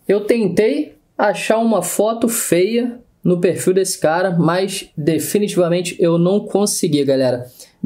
Eu tentei achar uma foto feia no perfil desse cara, mas definitivamente eu não consegui, galera.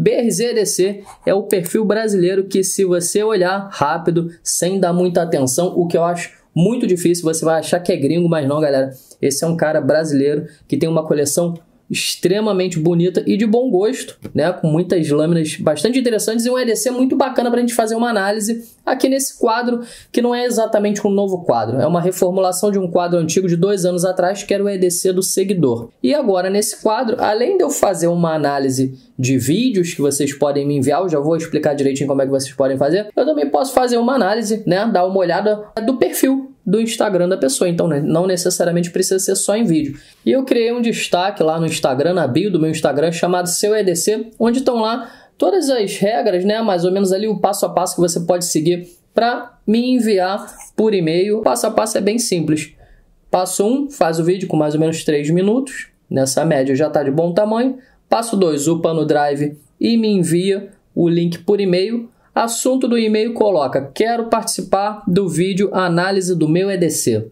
BRZEDC é o perfil brasileiro que, se você olhar rápido, sem dar muita atenção, o que eu acho muito difícil, você vai achar que é gringo, mas não, galera. Esse é um cara brasileiro que tem uma coleção extremamente bonita e de bom gosto, né? Com muitas lâminas bastante interessantes e um EDC muito bacana para a gente fazer uma análise aqui nesse quadro, que não é exatamente um novo quadro, é uma reformulação de um quadro antigo de 2 anos atrás, que era o EDC do seguidor. E agora, nesse quadro, além de eu fazer uma análise de vídeos que vocês podem me enviar, eu já vou explicar direitinho como é que vocês podem fazer, eu também posso fazer uma análise, né? Dar uma olhada do perfil do Instagram da pessoa, então não necessariamente precisa ser só em vídeo. E eu criei um destaque lá no Instagram, na bio do meu Instagram, chamado Seu EDC, onde estão lá todas as regras, né, mais ou menos ali o passo a passo que você pode seguir para me enviar por e-mail. O passo a passo é bem simples. Passo 1, faz o vídeo com mais ou menos 3 minutos, nessa média já está de bom tamanho. Passo 2, upa no Drive e me envia o link por e-mail. Assunto do e-mail coloca: quero participar do vídeo análise do meu EDC.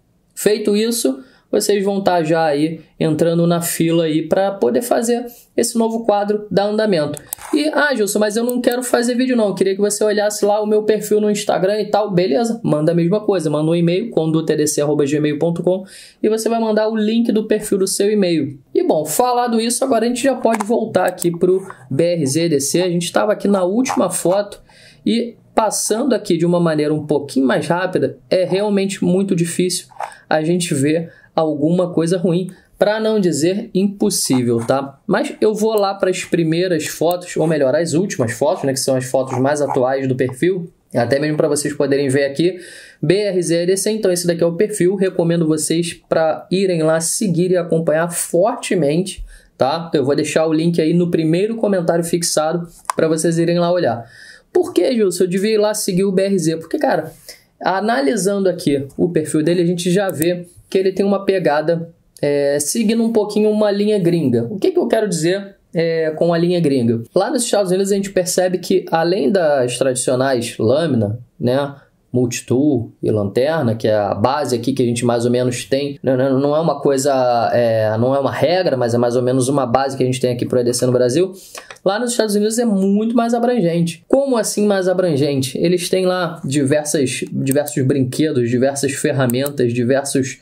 Feito isso, vocês vão estar já aí entrando na fila aí para poder fazer esse novo quadro dar andamento. E, Gilson, mas eu não quero fazer vídeo não, eu queria que você olhasse lá o meu perfil no Instagram e tal. Beleza, manda a mesma coisa, manda um e-mail, condutedc@gmail.com, e você vai mandar o link do perfil do seu e-mail. E bom, falado isso, agora a gente já pode voltar aqui para o BRZEDC. A gente estava aqui na última foto e passando aqui de uma maneira um pouquinho mais rápida, é realmente muito difícil a gente ver alguma coisa ruim, para não dizer impossível, tá? Mas eu vou lá para as primeiras fotos, ou melhor, as últimas fotos, né, que são as fotos mais atuais do perfil, até mesmo para vocês poderem ver aqui, BRZEDC. Então esse daqui é o perfil, recomendo vocês para irem lá seguir e acompanhar fortemente, tá? Eu vou deixar o link aí no primeiro comentário fixado para vocês irem lá olhar. Por que, Gilson, eu devia ir lá seguir o BRZ? Porque, cara, analisando aqui o perfil dele, a gente já vê que ele tem uma pegada seguindo um pouquinho uma linha gringa. O que eu quero dizer com a linha gringa? Lá nos Estados Unidos a gente percebe que, além das tradicionais lâmina, né, multitool e lanterna, que é a base aqui que a gente mais ou menos tem, não é uma coisa, não é uma regra, mas é mais ou menos uma base que a gente tem aqui para o EDC no Brasil. Lá nos Estados Unidos é muito mais abrangente. Como assim mais abrangente? Eles têm lá diversos brinquedos, diversas ferramentas, diversos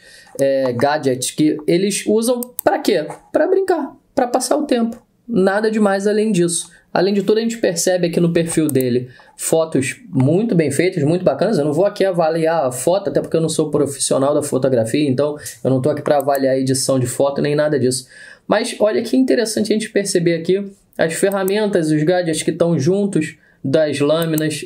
gadgets que eles usam para quê? Para brincar, para passar o tempo. Nada demais além disso. Além de tudo, a gente percebe aqui no perfil dele fotos muito bem feitas, muito bacanas. Eu não vou aqui avaliar a foto, até porque eu não sou profissional da fotografia, então eu não estou aqui para avaliar a edição de foto nem nada disso. Mas olha que interessante a gente perceber aqui as ferramentas, os gadgets que estão juntos das lâminas,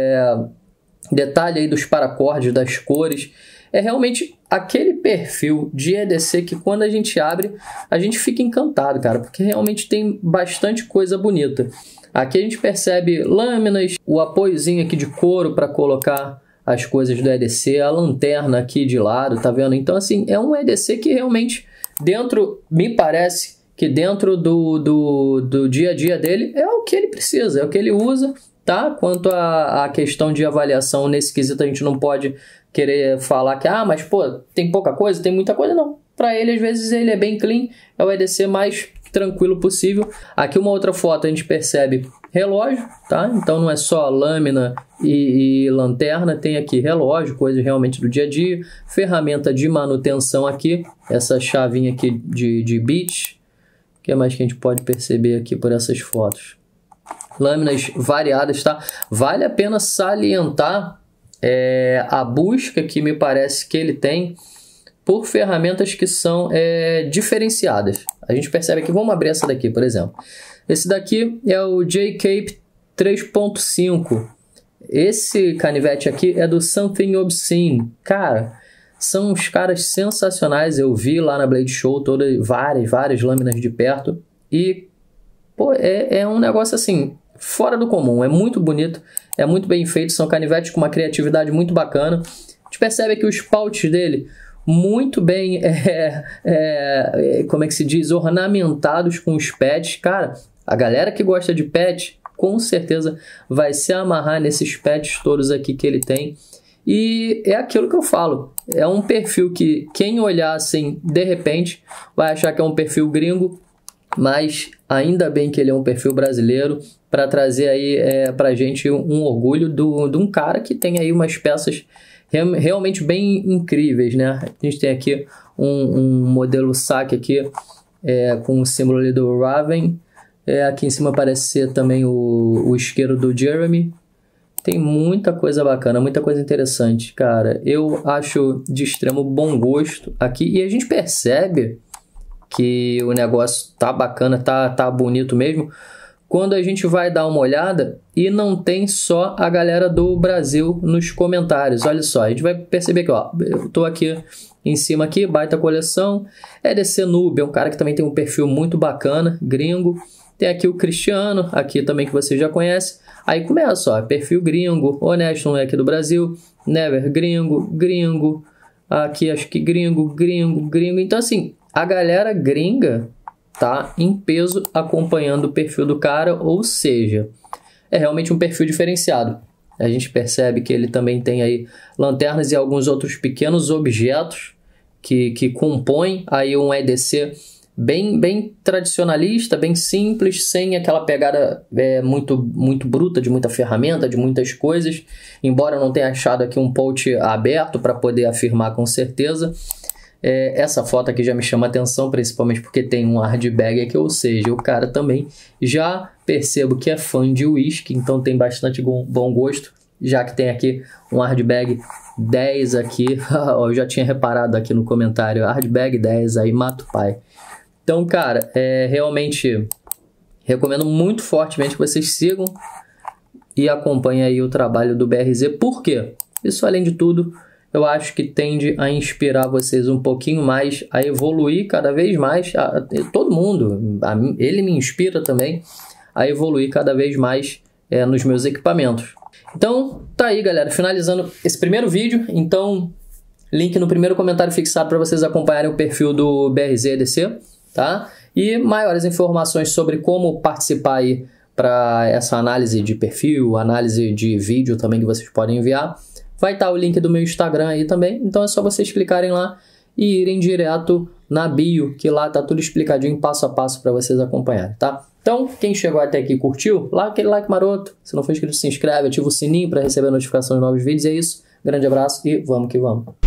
detalhe aí dos paracordes, das cores. É realmente aquele perfil de EDC que, quando a gente abre, a gente fica encantado, cara, porque realmente tem bastante coisa bonita. Aqui a gente percebe lâminas, o apoiozinho aqui de couro para colocar as coisas do EDC, a lanterna aqui de lado, tá vendo? Então, assim, é um EDC que realmente, me parece que dentro do dia a dia dele, é o que ele precisa, é o que ele usa, tá? Quanto à questão de avaliação, nesse quesito a gente não pode querer falar que, mas pô, tem pouca coisa, tem muita coisa, não. Para ele, às vezes, ele é bem clean, é o EDC mais tranquilo possível. Aqui uma outra foto a gente percebe relógio, tá? Então não é só lâmina e lanterna, tem aqui relógio, coisa realmente do dia a dia, ferramenta de manutenção aqui, essa chavinha aqui de bits. O que mais que a gente pode perceber aqui por essas fotos? Lâminas variadas, tá? Vale a pena salientar a busca que me parece que ele tem por ferramentas que são diferenciadas. A gente percebe aqui, vamos abrir essa daqui, por exemplo. Esse daqui é o J-Cape 3.5. Esse canivete aqui é do Something Obscene. Cara, são uns caras sensacionais. Eu vi lá na Blade Show várias lâminas de perto. E, pô, é um negócio assim, fora do comum. É muito bonito, é muito bem feito. São canivetes com uma criatividade muito bacana. A gente percebe aqui os pouches dele muito bem, como é que se diz, ornamentados com os pads. Cara, a galera que gosta de pad, com certeza vai se amarrar nesses pads todos aqui que ele tem. E é aquilo que eu falo, é um perfil que quem olhar assim, de repente, vai achar que é um perfil gringo, mas ainda bem que ele é um perfil brasileiro, para trazer aí para a gente um orgulho de um cara que tem aí umas peças realmente bem incríveis, né? A gente tem aqui um modelo saque aqui, com o símbolo ali do Raven, aqui em cima parece ser também o isqueiro do Jeremy. Tem muita coisa bacana, muita coisa interessante, cara. Eu acho de extremo bom gosto aqui. E a gente percebe que o negócio tá bacana, tá bonito mesmo, quando a gente vai dar uma olhada e não tem só a galera do Brasil nos comentários. Olha só, a gente vai perceber que, ó, eu tô aqui em cima aqui, baita coleção. EDC Noob é um cara que também tem um perfil muito bacana, gringo. Tem aqui o Cristiano, aqui também que você já conhece. Aí começa, ó, perfil gringo, Honesto não é aqui do Brasil, Never gringo, aqui acho que gringo. Então assim, a galera gringa tá em peso acompanhando o perfil do cara, ou seja, é realmente um perfil diferenciado. A gente percebe que ele também tem aí lanternas e alguns outros pequenos objetos que compõem aí um EDC bem tradicionalista, bem simples, sem aquela pegada muito bruta, de muita ferramenta, de muitas coisas. Embora eu não tenha achado aqui um post aberto para poder afirmar com certeza. Essa foto aqui já me chama atenção, principalmente porque tem um hard bag aqui, ou seja, o cara também já percebo que é fã de whisky, então tem bastante bom gosto, já que tem aqui um hard bag 10 aqui. Eu já tinha reparado aqui no comentário, hard bag 10 aí, mata o pai. Então, cara, realmente recomendo muito fortemente que vocês sigam e acompanhem aí o trabalho do BRZ. Por quê? Isso, além de tudo, eu acho que tende a inspirar vocês um pouquinho mais, a evoluir cada vez mais. Todo mundo, ele me inspira também a evoluir cada vez mais nos meus equipamentos. Então, tá aí, galera, finalizando esse primeiro vídeo. Então, link no primeiro comentário fixado para vocês acompanharem o perfil do BRZ EDC. Tá? E maiores informações sobre como participar aí para essa análise de perfil, análise de vídeo também que vocês podem enviar. Vai estar o link do meu Instagram aí também, então é só vocês clicarem lá e irem direto na bio, que lá tá tudo explicadinho, passo a passo para vocês acompanharem, tá? Então, quem chegou até aqui e curtiu, lá aquele like maroto. Se não for inscrito, se inscreve, ativa o sininho para receber a notificação de novos vídeos. É isso, grande abraço e vamos que vamos.